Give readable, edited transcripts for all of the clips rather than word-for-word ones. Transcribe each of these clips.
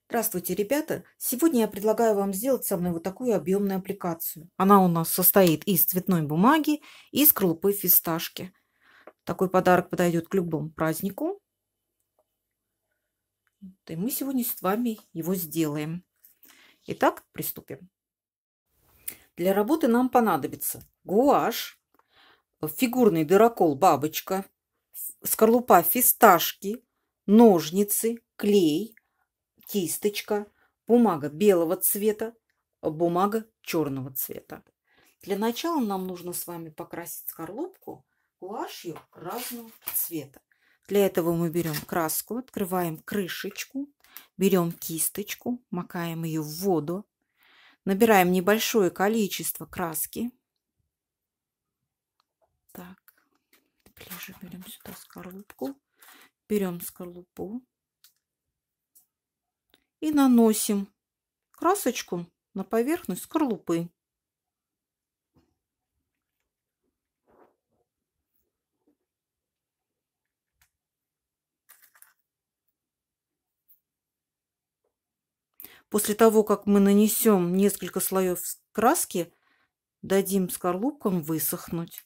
Здравствуйте, ребята! Сегодня я предлагаю вам сделать со мной вот такую объемную аппликацию. Она у нас состоит из цветной бумаги и скорлупы фисташки. Такой подарок подойдет к любому празднику. И мы сегодня с вами его сделаем. Итак, приступим. Для работы нам понадобится гуашь, фигурный дырокол бабочка, скорлупа фисташки, ножницы, клей, кисточка, бумага белого цвета, бумага черного цвета. Для начала нам нужно с вами покрасить скорлупку гуашью разного цвета. Для этого мы берем краску, открываем крышечку, берем кисточку, макаем ее в воду, набираем небольшое количество краски. Так, ближе берем сюда скорлупку, берем скорлупу и наносим красочку на поверхность скорлупы. После того, как мы нанесем несколько слоев краски, дадим скорлупкам высохнуть.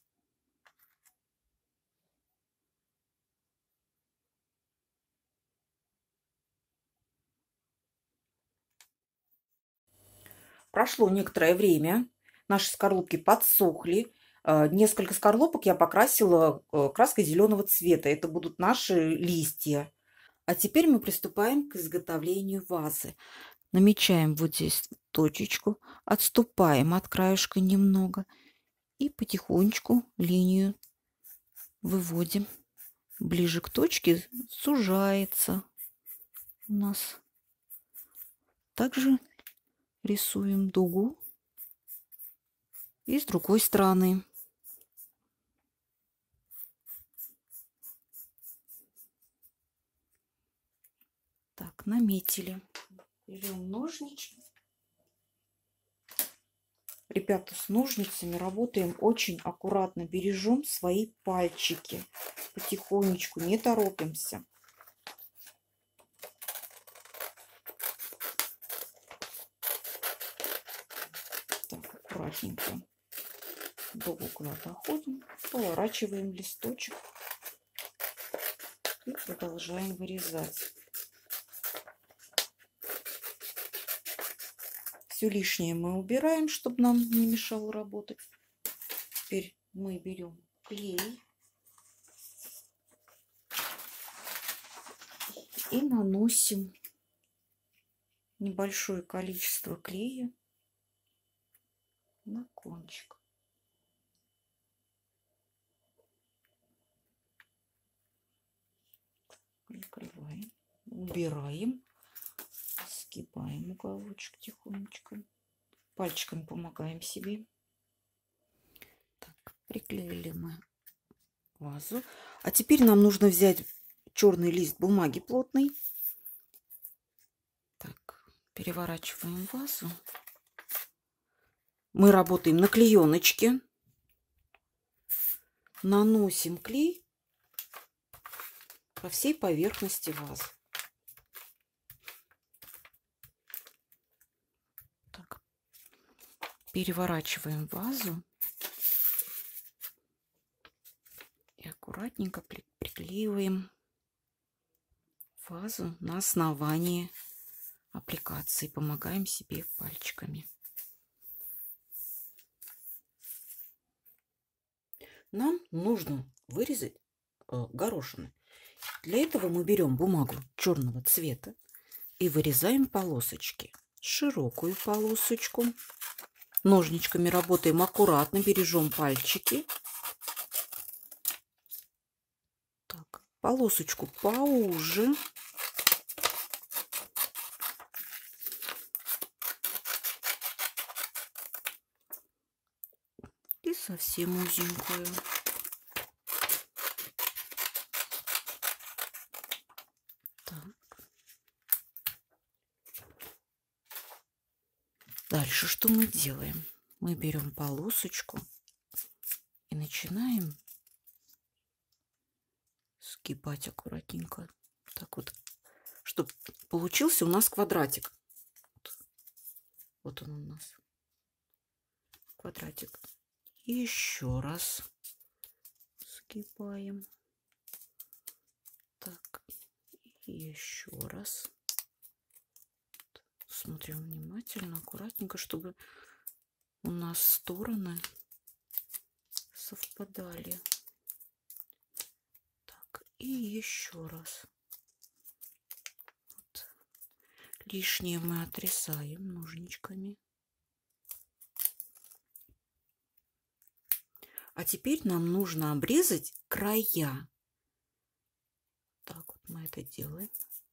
Прошло некоторое время, наши скорлупки подсохли. Несколько скорлупок я покрасила краской зеленого цвета. Это будут наши листья. А теперь мы приступаем к изготовлению вазы. Намечаем вот здесь точечку, отступаем от краешка немного и потихонечку линию выводим. Ближе к точке сужается у нас. Также рисуем дугу и с другой стороны. Так, наметили. Берем ножнички. Ребята, с ножницами работаем очень аккуратно. Бережем свои пальчики. Потихонечку, не торопимся. Так, аккуратненько до угла доходим. Поворачиваем листочек. И продолжаем вырезать. Все лишнее мы убираем, чтобы нам не мешало работать. Теперь мы берем клей и наносим небольшое количество клея на кончик. Прикрываем, убираем, сгибаем уголочек тихонечко. Пальчиками помогаем себе. Так, приклеили мы вазу. А теперь нам нужно взять черный лист бумаги плотный. Так, переворачиваем вазу. Мы работаем на клееночке. Наносим клей по всей поверхности вазы. Так, переворачиваем вазу и аккуратненько приклеиваем вазу на основании аппликации. Помогаем себе пальчиками. Нам нужно вырезать горошины. Для этого мы берем бумагу черного цвета и вырезаем полосочки. Широкую полосочку. Ножничками работаем аккуратно, бережем пальчики. Так, полосочку поуже. И совсем узенькую. Так. Дальше что мы делаем? Мы берем полосочку и начинаем сгибать аккуратненько. Так вот, чтобы получился у нас квадратик. Вот он у нас. Квадратик. И еще раз сгибаем. Так. И еще раз. Смотрим внимательно, аккуратненько, чтобы у нас стороны совпадали. Так, и еще раз. Вот. Лишнее мы отрезаем ножничками. А теперь нам нужно обрезать края. Так вот мы это делаем.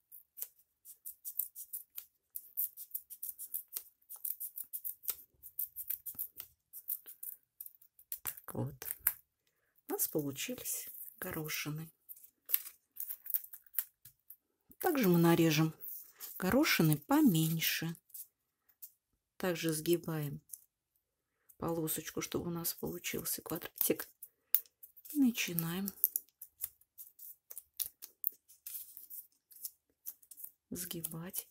Так вот. У нас получились горошины. Также мы нарежем горошины поменьше. Также сгибаем полосочку, чтобы у нас получился квадратик. И начинаем сгибать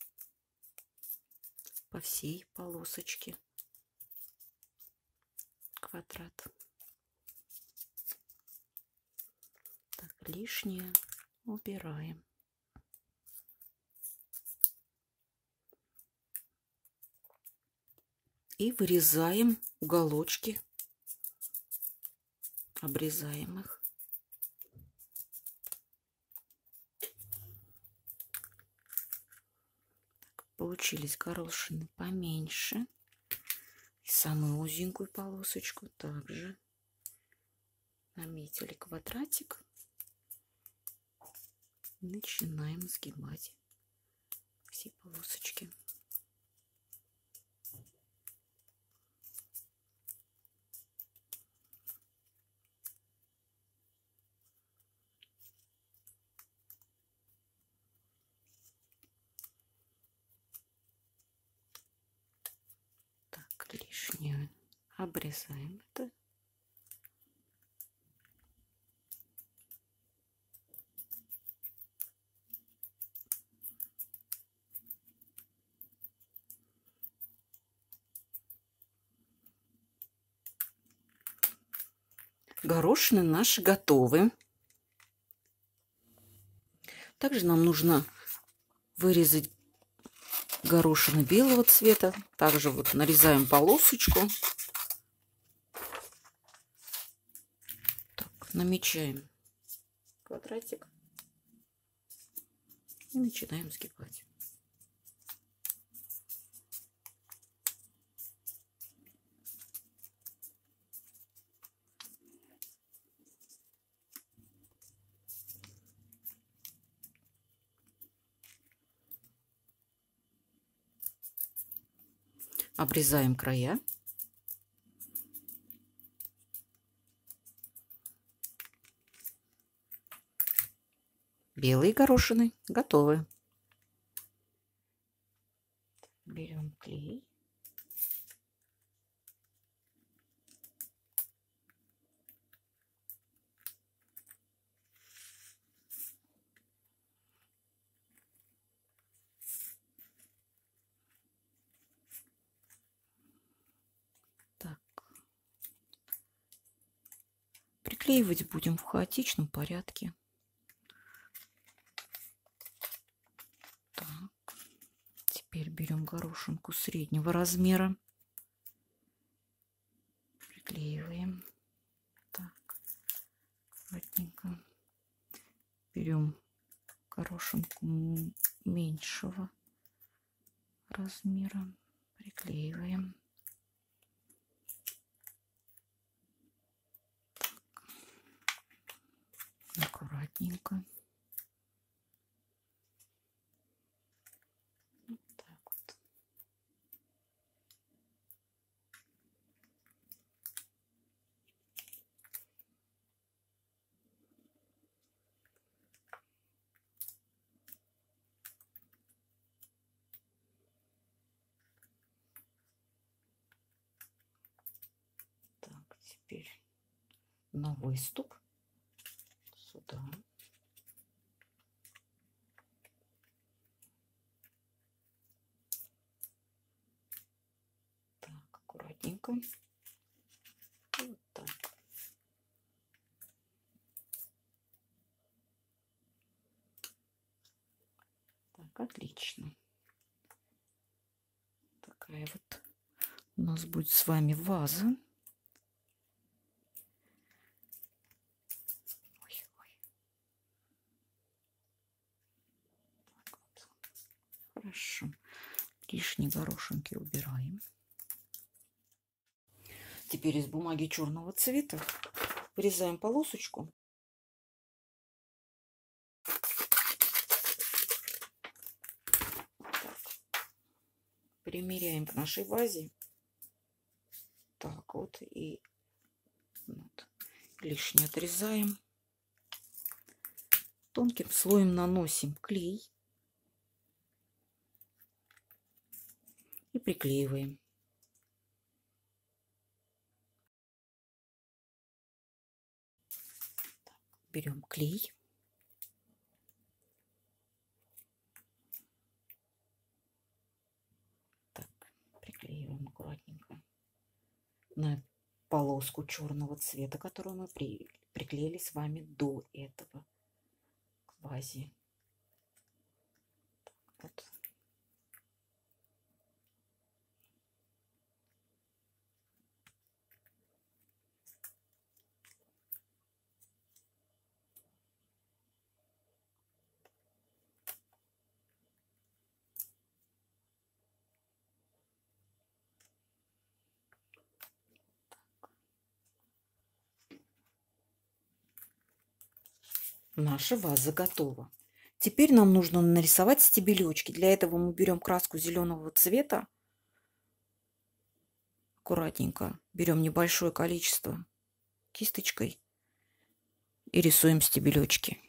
по всей полосочке квадрат. Так, лишнее убираем. И вырезаем уголочки, обрезаем их. Так, получились горошины поменьше. И самую узенькую полосочку также наметили квадратик. Начинаем сгибать все полосочки. Так, лишнее обрезаем это. Горошины наши готовы. Также нам нужно вырезать горошины белого цвета. Также вот нарезаем полосочку. Так, намечаем квадратик и начинаем сгибать. Обрезаем края. Белые горошины готовы. Берем клей. Так. Приклеивать будем в хаотичном порядке. Теперь берем горошинку среднего размера, приклеиваем. Так, аккуратненько. Берем горошинку меньшего размера, приклеиваем. Так, аккуратненько. Теперь на выступ сюда. аккуратненько. Вот так. Так, отлично. Такая вот у нас будет с вами ваза. Ой, ой. Так вот. Хорошо. Лишние горошинки убираем. Теперь из бумаги черного цвета вырезаем полосочку. Примеряем к нашей вазе. Так вот. И вот. Лишнее отрезаем. Тонким слоем наносим клей. И приклеиваем. Берем клей. Так, приклеиваем аккуратненько на полоску черного цвета, которую мы приклеили с вами до этого к вазе. Так, вот. Наша ваза готова. Теперь нам нужно нарисовать стебелечки. Для этого мы берем краску зеленого цвета. Аккуратненько берем небольшое количество кисточкой и рисуем стебелечки.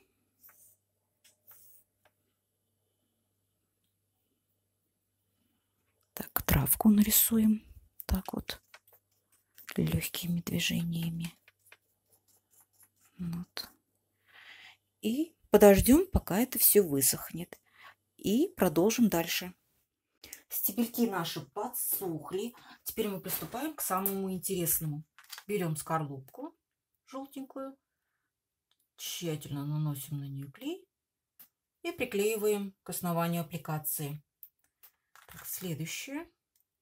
Так, травку нарисуем. Так вот, легкими движениями. Вот. И подождем, пока это все высохнет. И продолжим дальше. Стебельки наши подсохли. Теперь мы приступаем к самому интересному. Берем скорлупку желтенькую, тщательно наносим на нее клей и приклеиваем к основанию аппликации. Так, следующее.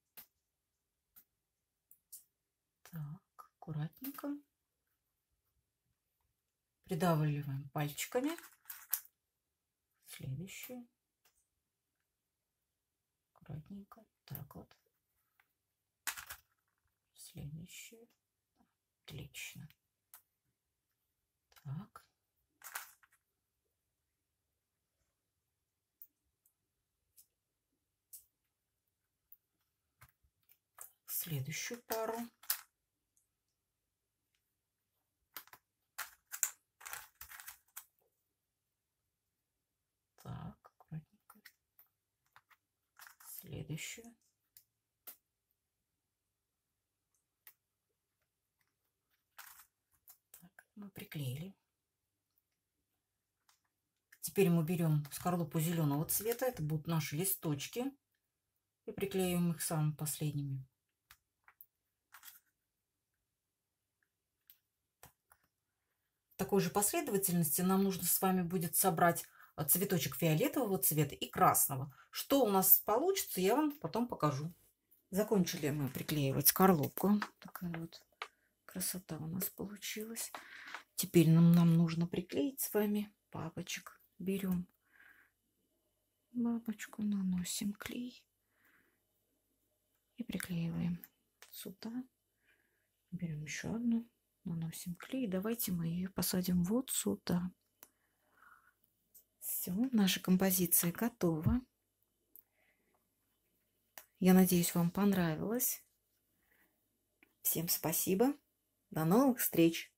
Так, аккуратненько. Придавливаем пальчиками. Следующее. Аккуратненько. Так вот. Следующее. Отлично. Так. Следующую пару. Так, аккуратненько. Следующую. Так, мы приклеили. Теперь мы берем скорлупу зеленого цвета. Это будут наши листочки. И приклеиваем их самыми последними. В такой же последовательности нам нужно с вами будет собрать цветочек фиолетового цвета и красного. Что у нас получится, я вам потом покажу. Закончили мы приклеивать скорлупку. Такая вот красота у нас получилась. Теперь нам нужно приклеить с вами бабочек. Берем бабочку, наносим клей и приклеиваем сюда. Берем еще одну, наносим клей. Давайте мы ее посадим вот сюда. Все, наша композиция готова. Я надеюсь, вам понравилось. Всем спасибо. До новых встреч!